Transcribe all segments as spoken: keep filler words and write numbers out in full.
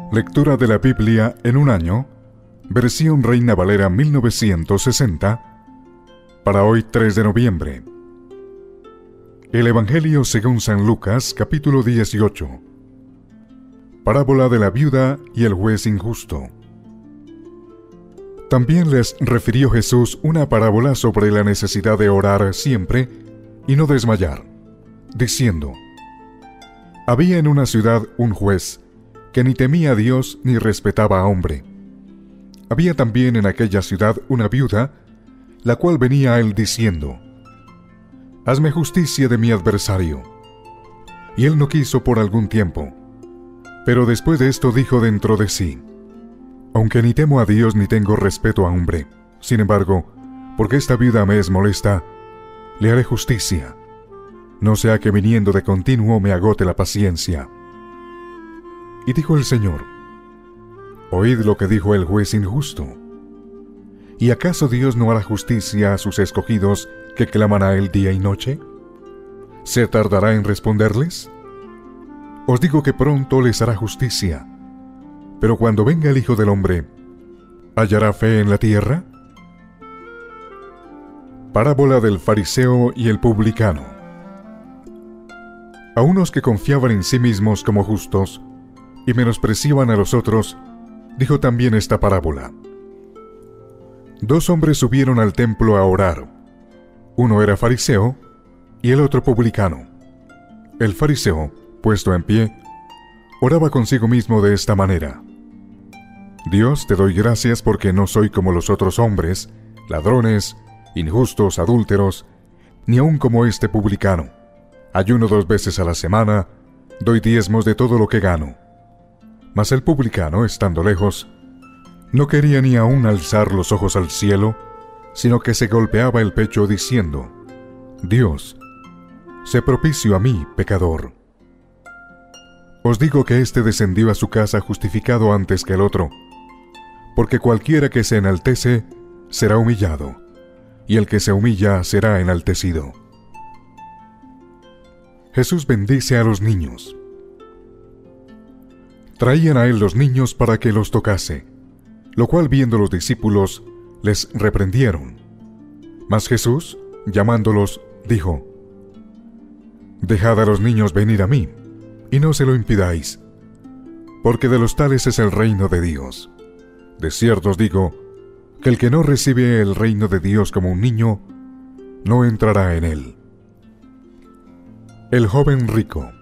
Lectura de la Biblia en un año, versión Reina Valera mil novecientos sesenta, para hoy tres de noviembre. El Evangelio según San Lucas, capítulo dieciocho. Parábola de la viuda y el juez injusto. También les refirió Jesús una parábola sobre la necesidad de orar siempre y no desmayar, diciendo: Había en una ciudad un juez que ni temía a Dios ni respetaba a hombre. Había también en aquella ciudad una viuda, la cual venía a él diciendo: Hazme justicia de mi adversario. Y él no quiso por algún tiempo. Pero después de esto dijo dentro de sí: Aunque ni temo a Dios ni tengo respeto a hombre, sin embargo, porque esta viuda me es molesta, le haré justicia, no sea que viniendo de continuo me agote la paciencia. Y dijo el Señor: Oíd lo que dijo el juez injusto. ¿Y acaso Dios no hará justicia a sus escogidos que claman a él día y noche? ¿Se tardará en responderles? Os digo que pronto les hará justicia. Pero cuando venga el Hijo del Hombre, ¿hallará fe en la tierra? Parábola del fariseo y el publicano. A unos que confiaban en sí mismos como justos y menospreciaban a los otros, dijo también esta parábola. Dos hombres subieron al templo a orar. Uno era fariseo y el otro publicano. El fariseo, puesto en pie, oraba consigo mismo de esta manera: Dios, te doy gracias porque no soy como los otros hombres, ladrones, injustos, adúlteros, ni aun como este publicano. Ayuno dos veces a la semana, doy diezmos de todo lo que gano. Mas el publicano, estando lejos, no quería ni aun alzar los ojos al cielo, sino que se golpeaba el pecho diciendo: Dios, sé propicio a mí, pecador. Os digo que éste descendió a su casa justificado antes que el otro, porque cualquiera que se enaltece será humillado, y el que se humilla será enaltecido. Jesús bendice a los niños. Traían a él los niños para que los tocase, lo cual viendo los discípulos, les reprendieron. Mas Jesús, llamándolos, dijo: Dejad a los niños venir a mí, y no se lo impidáis, porque de los tales es el reino de Dios. De cierto os digo, que el que no recibe el reino de Dios como un niño, no entrará en él. El joven rico.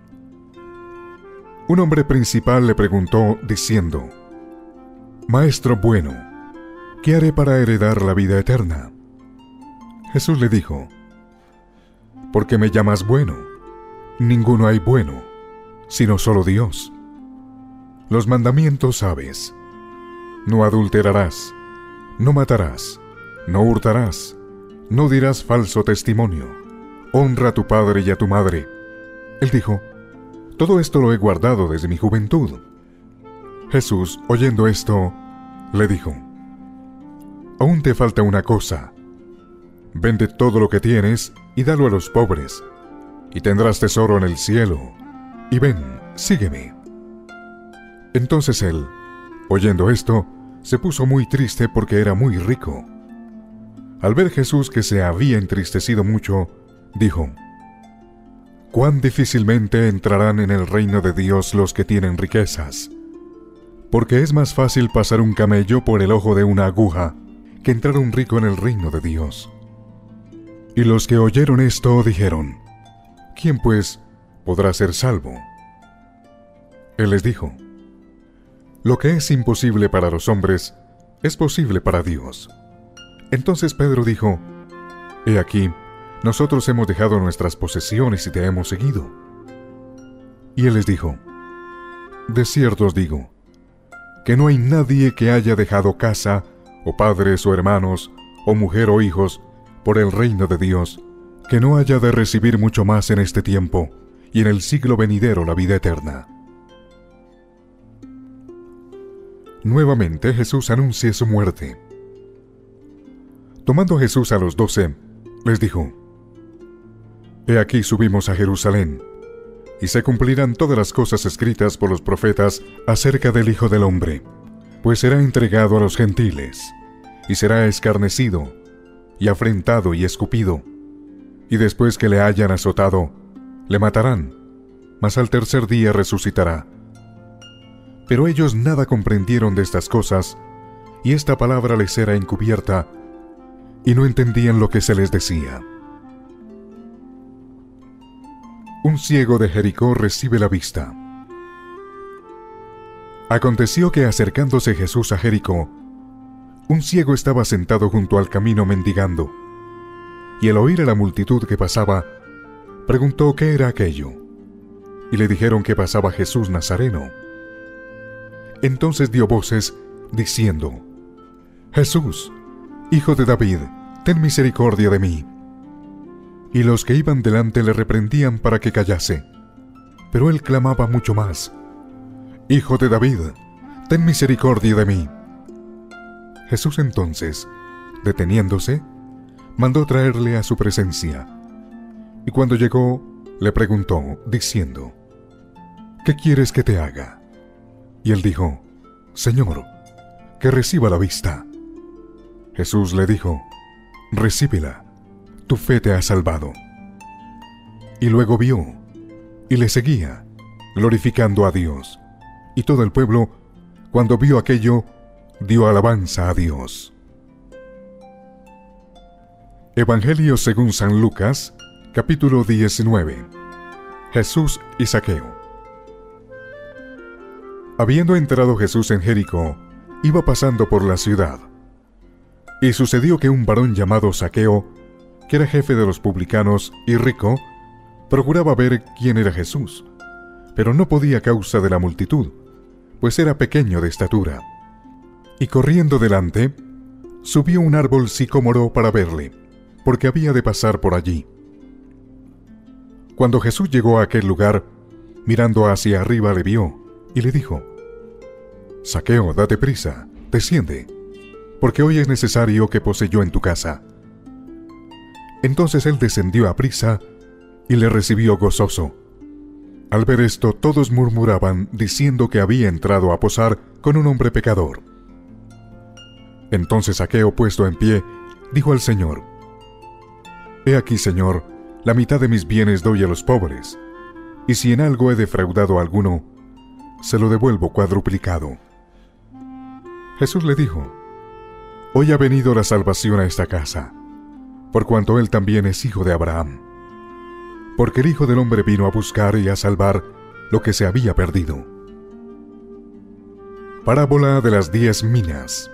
Un hombre principal le preguntó, diciendo: Maestro bueno, ¿qué haré para heredar la vida eterna? Jesús le dijo: ¿Por qué me llamas bueno? Ninguno hay bueno, sino solo Dios. Los mandamientos sabes: no adulterarás, no matarás, no hurtarás, no dirás falso testimonio, honra a tu padre y a tu madre. Él dijo: Todo esto lo he guardado desde mi juventud. Jesús, oyendo esto, le dijo: Aún te falta una cosa. Vende todo lo que tienes y dalo a los pobres, y tendrás tesoro en el cielo. Y ven, sígueme. Entonces él, oyendo esto, se puso muy triste porque era muy rico. Al ver Jesús que se había entristecido mucho, dijo: Cuán difícilmente entrarán en el reino de Dios los que tienen riquezas. Porque es más fácil pasar un camello por el ojo de una aguja que entrar un rico en el reino de Dios. Y los que oyeron esto dijeron: ¿Quién pues podrá ser salvo? Él les dijo: Lo que es imposible para los hombres, es posible para Dios. Entonces Pedro dijo: He aquí, nosotros hemos dejado nuestras posesiones y te hemos seguido. Y él les dijo: De cierto os digo, que no hay nadie que haya dejado casa, o padres, o hermanos, o mujer, o hijos, por el reino de Dios, que no haya de recibir mucho más en este tiempo, y en el siglo venidero la vida eterna. Nuevamente Jesús anuncia su muerte. Tomando Jesús a los doce, les dijo: He aquí subimos a Jerusalén, y se cumplirán todas las cosas escritas por los profetas acerca del Hijo del Hombre, pues será entregado a los gentiles, y será escarnecido, y afrentado y escupido, y después que le hayan azotado, le matarán, mas al tercer día resucitará. Pero ellos nada comprendieron de estas cosas, y esta palabra les era encubierta, y no entendían lo que se les decía. Un ciego de Jericó recibe la vista. Aconteció que acercándose Jesús a Jericó, un ciego estaba sentado junto al camino mendigando, y al oír a la multitud que pasaba, preguntó qué era aquello, y le dijeron que pasaba Jesús Nazareno. Entonces dio voces, diciendo: Jesús, Hijo de David, ten misericordia de mí. Y los que iban delante le reprendían para que callase, pero él clamaba mucho más: Hijo de David, ten misericordia de mí. Jesús entonces, deteniéndose, mandó traerle a su presencia, y cuando llegó, le preguntó, diciendo: ¿Qué quieres que te haga? Y él dijo: Señor, que reciba la vista. Jesús le dijo: Recíbela, tu fe te ha salvado. Y luego vio, y le seguía, glorificando a Dios. Y todo el pueblo, cuando vio aquello, dio alabanza a Dios. Evangelio según San Lucas, capítulo diecinueve. Jesús y Zaqueo. Habiendo entrado Jesús en Jericó, iba pasando por la ciudad. Y sucedió que un varón llamado Zaqueo, que era jefe de los publicanos y rico, procuraba ver quién era Jesús, pero no podía a causa de la multitud, pues era pequeño de estatura. Y corriendo delante, subió un árbol sicómoro para verle, porque había de pasar por allí. Cuando Jesús llegó a aquel lugar, mirando hacia arriba le vio, y le dijo: Zaqueo, date prisa, desciende, porque hoy es necesario que pose yo en tu casa. Entonces él descendió a prisa, y le recibió gozoso. Al ver esto, todos murmuraban, diciendo que había entrado a posar con un hombre pecador. Entonces Zaqueo, puesto en pie, dijo al Señor: He aquí, Señor, la mitad de mis bienes doy a los pobres, y si en algo he defraudado a alguno, se lo devuelvo cuadruplicado. Jesús le dijo: Hoy ha venido la salvación a esta casa, por cuanto él también es hijo de Abraham. Porque el Hijo del Hombre vino a buscar y a salvar lo que se había perdido. Parábola de las diez minas.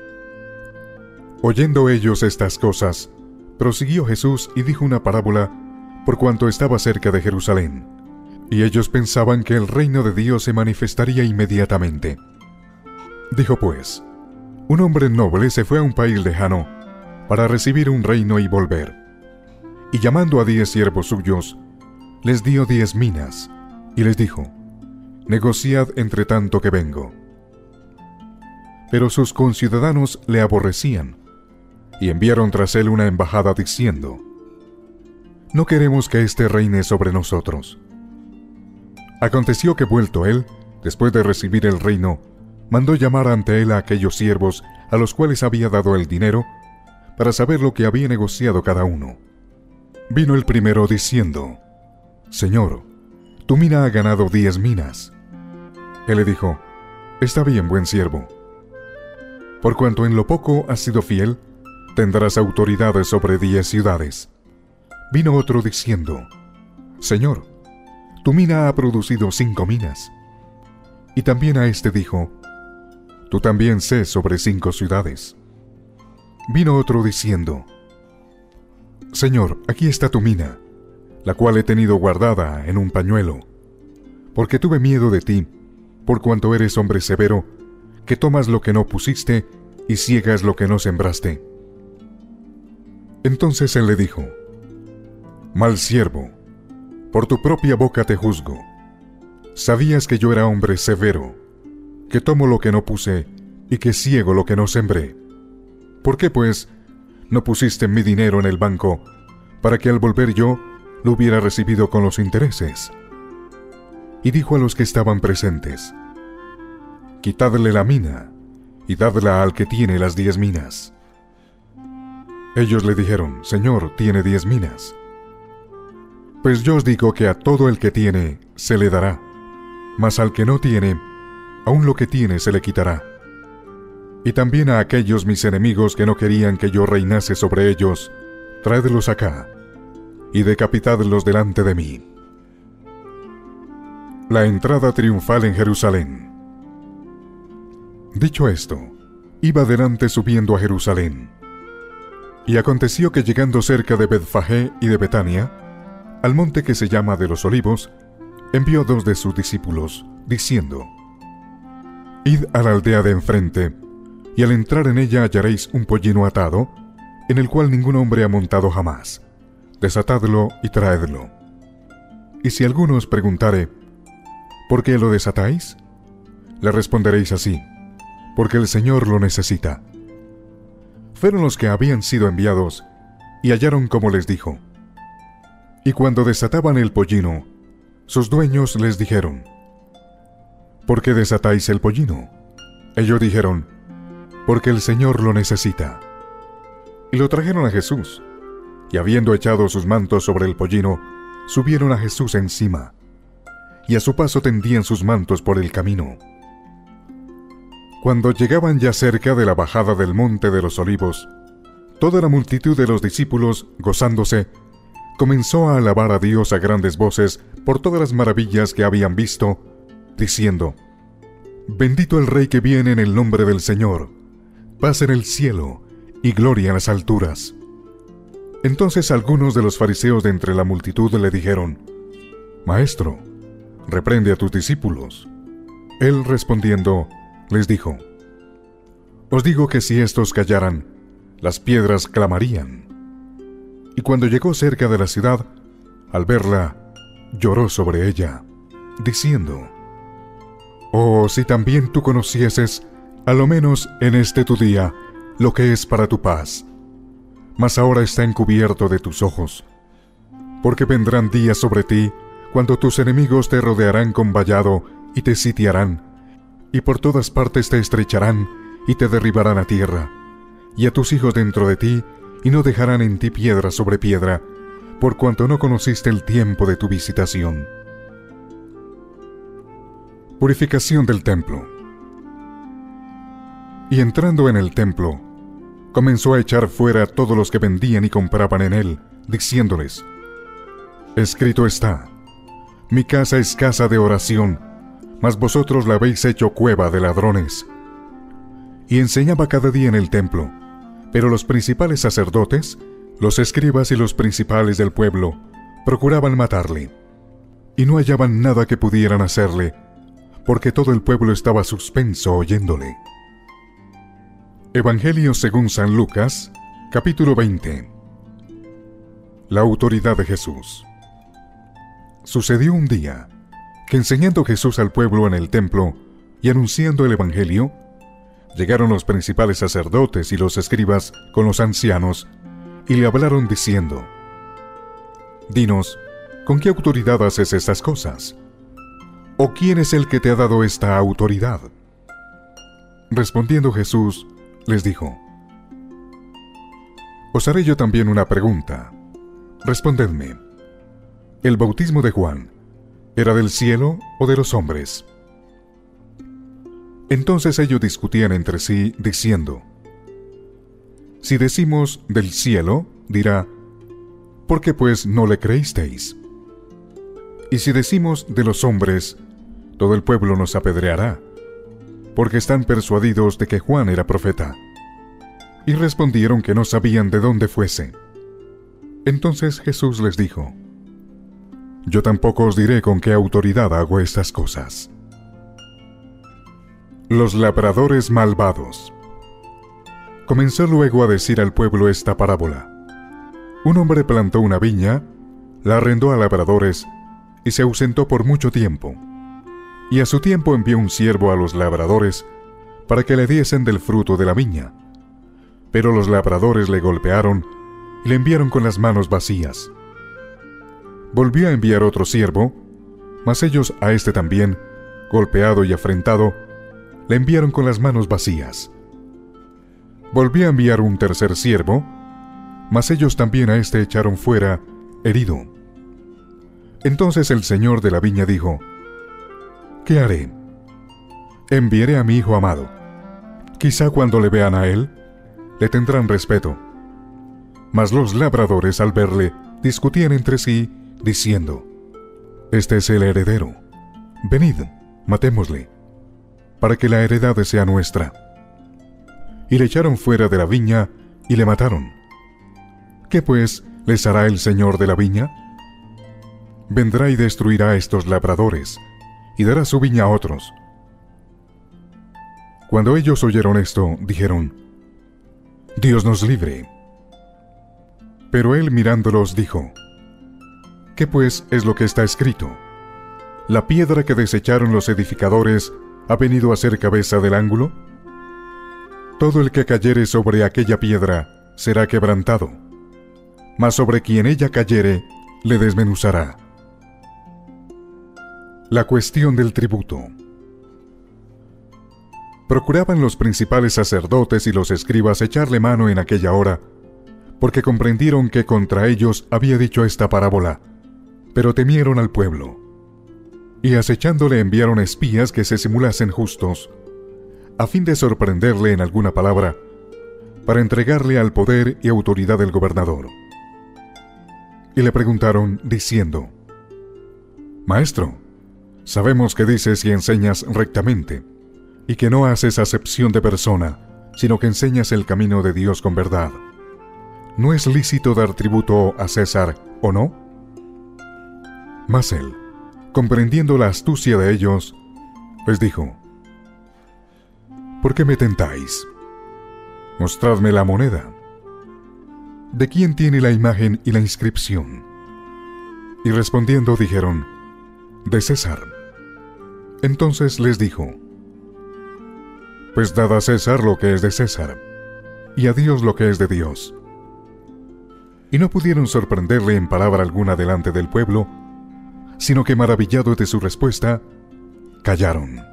Oyendo ellos estas cosas, prosiguió Jesús y dijo una parábola por cuanto estaba cerca de Jerusalén, y ellos pensaban que el reino de Dios se manifestaría inmediatamente. Dijo pues: Un hombre noble se fue a un país lejano para recibir un reino y volver. Y llamando a diez siervos suyos, les dio diez minas, y les dijo: Negociad entre tanto que vengo. Pero sus conciudadanos le aborrecían, y enviaron tras él una embajada diciendo: No queremos que éste reine sobre nosotros. Aconteció que vuelto él, después de recibir el reino, mandó llamar ante él a aquellos siervos a los cuales había dado el dinero, para saber lo que había negociado cada uno. Vino el primero diciendo: Señor, tu mina ha ganado diez minas. Él le dijo: Está bien, buen siervo. Por cuanto en lo poco has sido fiel, tendrás autoridades sobre diez ciudades. Vino otro diciendo: Señor, tu mina ha producido cinco minas. Y también a este dijo: Tú también sé sobre cinco ciudades. Vino otro diciendo: Señor, aquí está tu mina, la cual he tenido guardada en un pañuelo, porque tuve miedo de ti, por cuanto eres hombre severo, que tomas lo que no pusiste y ciegas lo que no sembraste. Entonces él le dijo: Mal siervo, por tu propia boca te juzgo. Sabías que yo era hombre severo, que tomo lo que no puse y que ciego lo que no sembré. ¿Por qué, pues, no pusiste mi dinero en el banco, para que al volver yo lo hubiera recibido con los intereses? y dijo a los que estaban presentes: «Quitadle la mina, y dadla al que tiene las diez minas». Ellos le dijeron: «Señor, tiene diez minas». «Pues yo os digo que a todo el que tiene se le dará, mas al que no tiene, aun lo que tiene se le quitará. Y también a aquellos mis enemigos que no querían que yo reinase sobre ellos, tráedlos acá, y decapitadlos delante de mí». La entrada triunfal en Jerusalén. Dicho esto, iba adelante subiendo a Jerusalén. Y aconteció que llegando cerca de Betfagé y de Betania, al monte que se llama de los Olivos, envió dos de sus discípulos, diciendo: «Id a la aldea de enfrente, y al entrar en ella hallaréis un pollino atado, en el cual ningún hombre ha montado jamás. Desatadlo y traedlo. Y si alguno os preguntare: ¿por qué lo desatáis?, le responderéis así: porque el Señor lo necesita». Fueron los que habían sido enviados, y hallaron como les dijo. Y cuando desataban el pollino, sus dueños les dijeron: «¿Por qué desatáis el pollino?». Ellos dijeron: «Porque el Señor lo necesita». Y lo trajeron a Jesús, y habiendo echado sus mantos sobre el pollino, subieron a Jesús encima, y a su paso tendían sus mantos por el camino. Cuando llegaban ya cerca de la bajada del monte de los Olivos, toda la multitud de los discípulos, gozándose, comenzó a alabar a Dios a grandes voces por todas las maravillas que habían visto, diciendo: «Bendito el Rey que viene en el nombre del Señor, paz en el cielo y gloria en las alturas». Entonces algunos de los fariseos de entre la multitud le dijeron: «Maestro, reprende a tus discípulos». Él respondiendo, les dijo: «Os digo que si estos callaran, las piedras clamarían». Y cuando llegó cerca de la ciudad, al verla, lloró sobre ella, diciendo: «Oh, si también tú conocieses, a lo menos en este tu día, lo que es para tu paz. Mas ahora está encubierto de tus ojos. Porque vendrán días sobre ti, cuando tus enemigos te rodearán con vallado y te sitiarán, y por todas partes te estrecharán y te derribarán a tierra, y a tus hijos dentro de ti, y no dejarán en ti piedra sobre piedra, por cuanto no conociste el tiempo de tu visitación». Purificación del templo. Y entrando en el templo, comenzó a echar fuera a todos los que vendían y compraban en él, diciéndoles: «Escrito está: mi casa es casa de oración, mas vosotros la habéis hecho cueva de ladrones». Y enseñaba cada día en el templo, pero los principales sacerdotes, los escribas y los principales del pueblo procuraban matarle, y no hallaban nada que pudieran hacerle, porque todo el pueblo estaba suspenso oyéndole. Evangelio según San Lucas, capítulo veinte. La autoridad de Jesús. Sucedió un día que, enseñando Jesús al pueblo en el templo y anunciando el Evangelio, llegaron los principales sacerdotes y los escribas con los ancianos y le hablaron diciendo: «Dinos, ¿con qué autoridad haces estas cosas? ¿O quién es el que te ha dado esta autoridad?». Respondiendo Jesús, les dijo: «Os haré yo también una pregunta. Respondedme. ¿El bautismo de Juan era del cielo o de los hombres?». Entonces ellos discutían entre sí, diciendo: «Si decimos del cielo, dirá: ¿por qué pues no le creísteis? Y si decimos de los hombres, todo el pueblo nos apedreará, porque están persuadidos de que Juan era profeta». Y respondieron que no sabían de dónde fuese. Entonces Jesús les dijo: «Yo tampoco os diré con qué autoridad hago estas cosas». Los labradores malvados. Comenzó luego a decir al pueblo esta parábola: Un hombre plantó una viña, la arrendó a labradores y se ausentó por mucho tiempo. Y a su tiempo envió un siervo a los labradores para que le diesen del fruto de la viña. Pero los labradores le golpearon y le enviaron con las manos vacías. Volvió a enviar otro siervo, Mas ellos a este también, golpeado y afrentado, le enviaron con las manos vacías. Volvió a enviar un tercer siervo, mas ellos también a este echaron fuera, herido. Entonces el señor de la viña dijo: ¿Qué haré? Enviaré a mi hijo amado. Quizá cuando le vean a él, le tendrán respeto. Mas los labradores al verle discutían entre sí, diciendo: Este es el heredero. Venid, matémosle, para que la heredad sea nuestra. Y le echaron fuera de la viña y le mataron. ¿Qué pues les hará el señor de la viña? Vendrá y destruirá a estos labradores, y dará su viña a otros. Cuando ellos oyeron esto, dijeron: Dios nos libre. Pero él mirándolos dijo: ¿Qué pues es lo que está escrito? ¿La piedra que desecharon los edificadores ha venido a ser cabeza del ángulo? Todo el que cayere sobre aquella piedra será quebrantado, mas sobre quien ella cayere le desmenuzará. La cuestión del tributo. Procuraban los principales sacerdotes y los escribas echarle mano en aquella hora, porque comprendieron que contra ellos había dicho esta parábola, pero temieron al pueblo. Y acechándole enviaron espías que se simulasen justos, a fin de sorprenderle en alguna palabra, para entregarle al poder y autoridad del gobernador. Y le preguntaron, diciendo: Maestro, sabemos que dices y enseñas rectamente, y que no haces acepción de persona, sino que enseñas el camino de Dios con verdad. ¿No es lícito dar tributo a César, o no? Mas él, comprendiendo la astucia de ellos, les dijo: ¿Por qué me tentáis? Mostradme la moneda. ¿De quién tiene la imagen y la inscripción? Y respondiendo dijeron: de César. Entonces les dijo: Pues dad a César lo que es de César, y a Dios lo que es de Dios. Y no pudieron sorprenderle en palabra alguna delante del pueblo, sino que maravillados de su respuesta, callaron.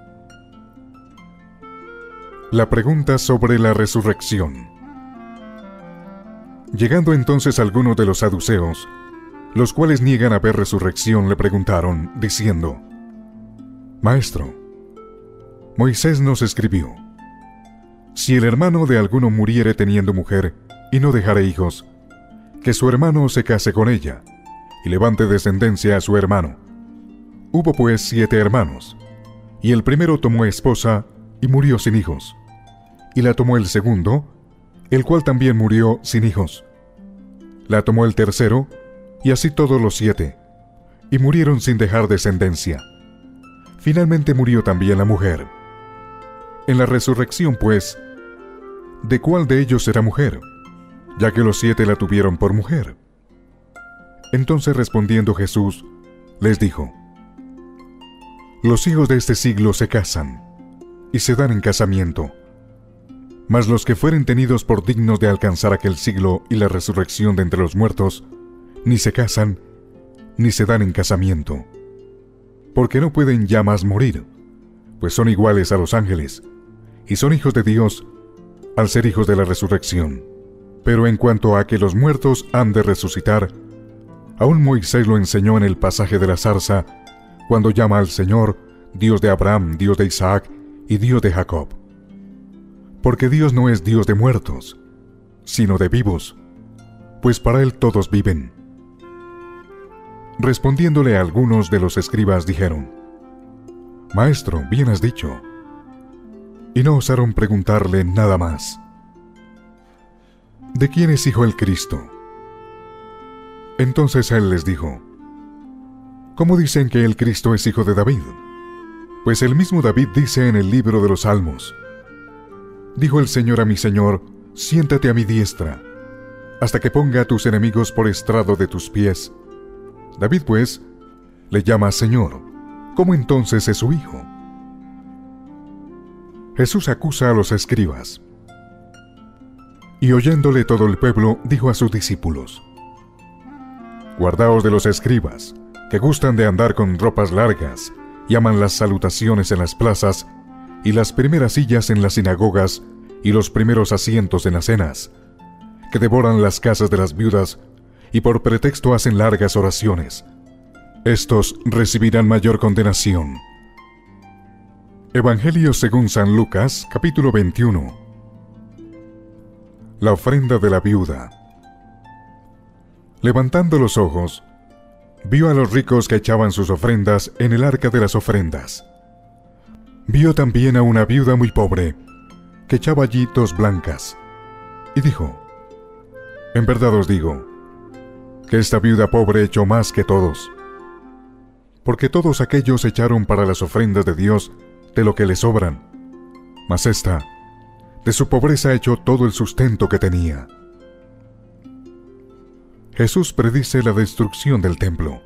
La pregunta sobre la resurrección. Llegando entonces algunos de los saduceos, los cuales niegan haber resurrección, le preguntaron, diciendo: Maestro, Moisés nos escribió: Si el hermano de alguno muriere teniendo mujer y no dejare hijos, que su hermano se case con ella y levante descendencia a su hermano. Hubo pues siete hermanos, y el primero tomó esposa y murió sin hijos, y la tomó el segundo, el cual también murió sin hijos. La tomó el tercero, y así todos los siete, y murieron sin dejar descendencia. Finalmente murió también la mujer. En la resurrección, pues, ¿de cuál de ellos será mujer? Ya que los siete la tuvieron por mujer. Entonces respondiendo Jesús, les dijo: Los hijos de este siglo se casan, y se dan en casamiento. Mas los que fueren tenidos por dignos de alcanzar aquel siglo y la resurrección de entre los muertos, ni se casan, ni se dan en casamiento. Porque no pueden ya más morir, pues son iguales a los ángeles, y son hijos de Dios, al ser hijos de la resurrección. Pero en cuanto a que los muertos han de resucitar, aún Moisés lo enseñó en el pasaje de la zarza, cuando llama al Señor Dios de Abraham, Dios de Isaac y Dios de Jacob. Porque Dios no es Dios de muertos, sino de vivos, pues para Él todos viven. Respondiéndole a algunos de los escribas dijeron: Maestro, bien has dicho. Y no osaron preguntarle nada más. ¿De quién es hijo el Cristo? Entonces él les dijo: ¿Cómo dicen que el Cristo es hijo de David? Pues el mismo David dice en el libro de los Salmos: Dijo el Señor a mi Señor: Siéntate a mi diestra, hasta que ponga a tus enemigos por estrado de tus pies. David, pues, le llama Señor. ¿Cómo entonces es su hijo? Jesús acusa a los escribas. Y oyéndole todo el pueblo, dijo a sus discípulos: Guardaos de los escribas, que gustan de andar con ropas largas, y aman las salutaciones en las plazas, y las primeras sillas en las sinagogas, y los primeros asientos en las cenas, que devoran las casas de las viudas, y por pretexto hacen largas oraciones. Estos recibirán mayor condenación. Evangelio según San Lucas, capítulo veintiuno. La ofrenda de la viuda. Levantando los ojos, vio a los ricos que echaban sus ofrendas en el arca de las ofrendas. Vio también a una viuda muy pobre, que echaba allí dos blancas, y dijo: En verdad os digo, que esta viuda pobre echó más que todos, porque todos aquellos echaron para las ofrendas de Dios de lo que le sobran, mas ésta, de su pobreza echó todo el sustento que tenía. Jesús predice la destrucción del templo.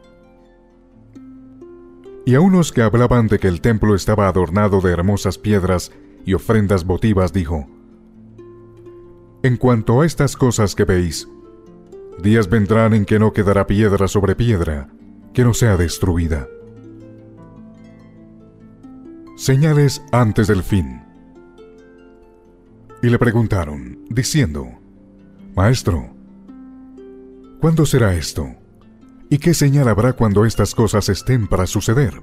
Y a unos que hablaban de que el templo estaba adornado de hermosas piedras y ofrendas votivas, dijo: En cuanto a estas cosas que veis, días vendrán en que no quedará piedra sobre piedra, que no sea destruida. Señales antes del fin. Y le preguntaron, diciendo: Maestro, ¿cuándo será esto? ¿Y qué señal habrá cuando estas cosas estén para suceder?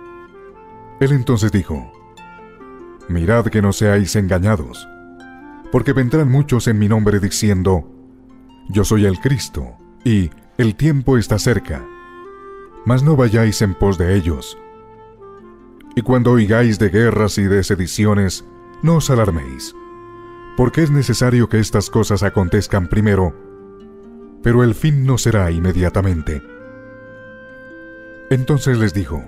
Él entonces dijo: Mirad que no seáis engañados, porque vendrán muchos en mi nombre diciendo: Yo soy el Cristo, y el tiempo está cerca. Mas no vayáis en pos de ellos. Y cuando oigáis de guerras y de sediciones, no os alarméis, porque es necesario que estas cosas acontezcan primero, pero el fin no será inmediatamente. Entonces les dijo: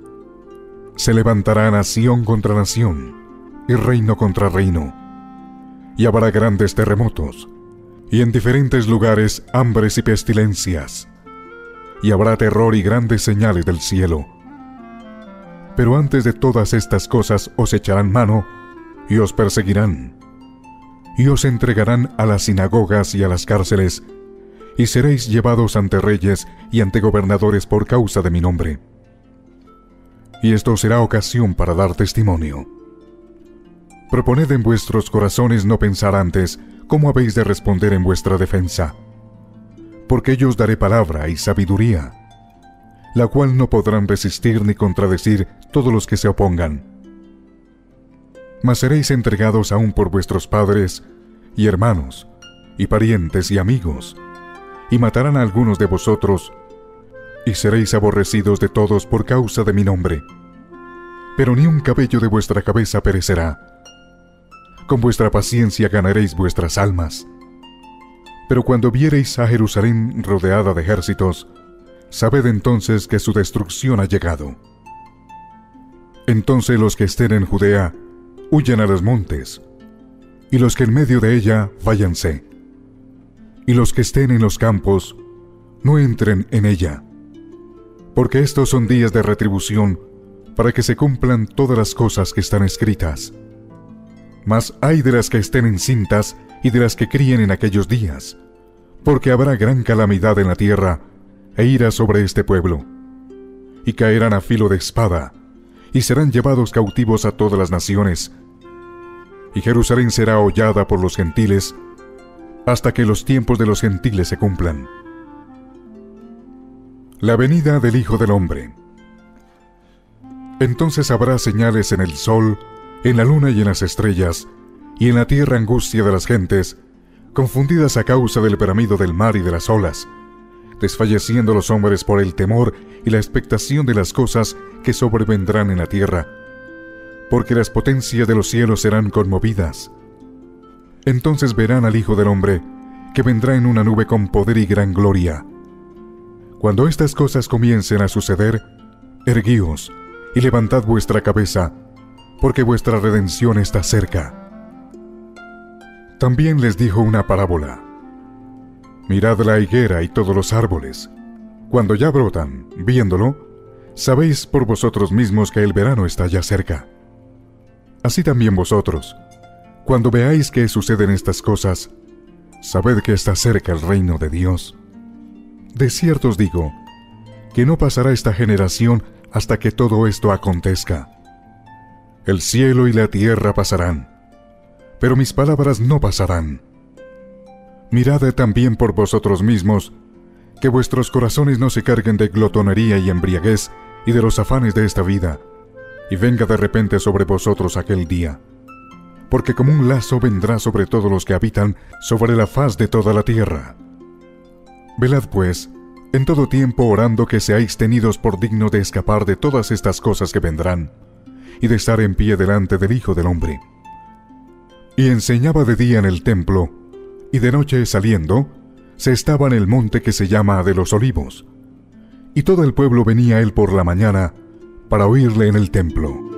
Se levantará nación contra nación, y reino contra reino, y habrá grandes terremotos, y en diferentes lugares hambres y pestilencias, y habrá terror y grandes señales del cielo. Pero antes de todas estas cosas os echarán mano, y os perseguirán, y os entregarán a las sinagogas y a las cárceles, y seréis llevados ante reyes y ante gobernadores por causa de mi nombre. Y esto será ocasión para dar testimonio. Proponed en vuestros corazones no pensar antes cómo habéis de responder en vuestra defensa, porque yo os daré palabra y sabiduría, la cual no podrán resistir ni contradecir todos los que se opongan. Mas seréis entregados aún por vuestros padres y hermanos, y parientes y amigos, y matarán a algunos de vosotros, y seréis aborrecidos de todos por causa de mi nombre. Pero ni un cabello de vuestra cabeza perecerá. Con vuestra paciencia ganaréis vuestras almas. Pero cuando viereis a Jerusalén rodeada de ejércitos, sabed entonces que su destrucción ha llegado. Entonces los que estén en Judea, huyan a los montes, y los que en medio de ella, váyanse. Y los que estén en los campos, no entren en ella, porque estos son días de retribución, para que se cumplan todas las cosas que están escritas. Mas ay de las que estén encintas y de las que críen en aquellos días, porque habrá gran calamidad en la tierra, e ira sobre este pueblo, y caerán a filo de espada, y serán llevados cautivos a todas las naciones, y Jerusalén será hollada por los gentiles, hasta que los tiempos de los gentiles se cumplan. La venida del Hijo del Hombre. Entonces habrá señales en el sol, en la luna y en las estrellas, y en la tierra angustia de las gentes, confundidas a causa del bramido del mar y de las olas, desfalleciendo los hombres por el temor y la expectación de las cosas que sobrevendrán en la tierra, porque las potencias de los cielos serán conmovidas. Entonces verán al Hijo del Hombre, que vendrá en una nube con poder y gran gloria. Cuando estas cosas comiencen a suceder, erguíos y levantad vuestra cabeza, porque vuestra redención está cerca. También les dijo una parábola. Mirad la higuera y todos los árboles. Cuando ya brotan, viéndolo, sabéis por vosotros mismos que el verano está ya cerca. Así también vosotros, cuando veáis que suceden estas cosas, sabed que está cerca el reino de Dios. De cierto os digo, que no pasará esta generación hasta que todo esto acontezca. El cielo y la tierra pasarán, pero mis palabras no pasarán. Mirad también por vosotros mismos, que vuestros corazones no se carguen de glotonería y embriaguez y de los afanes de esta vida, y venga de repente sobre vosotros aquel día. Porque como un lazo vendrá sobre todos los que habitan sobre la faz de toda la tierra. Velad pues, en todo tiempo orando que seáis tenidos por dignos de escapar de todas estas cosas que vendrán, y de estar en pie delante del Hijo del Hombre. Y enseñaba de día en el templo, y de noche saliendo, se estaba en el monte que se llama de los Olivos, y todo el pueblo venía a él por la mañana para oírle en el templo.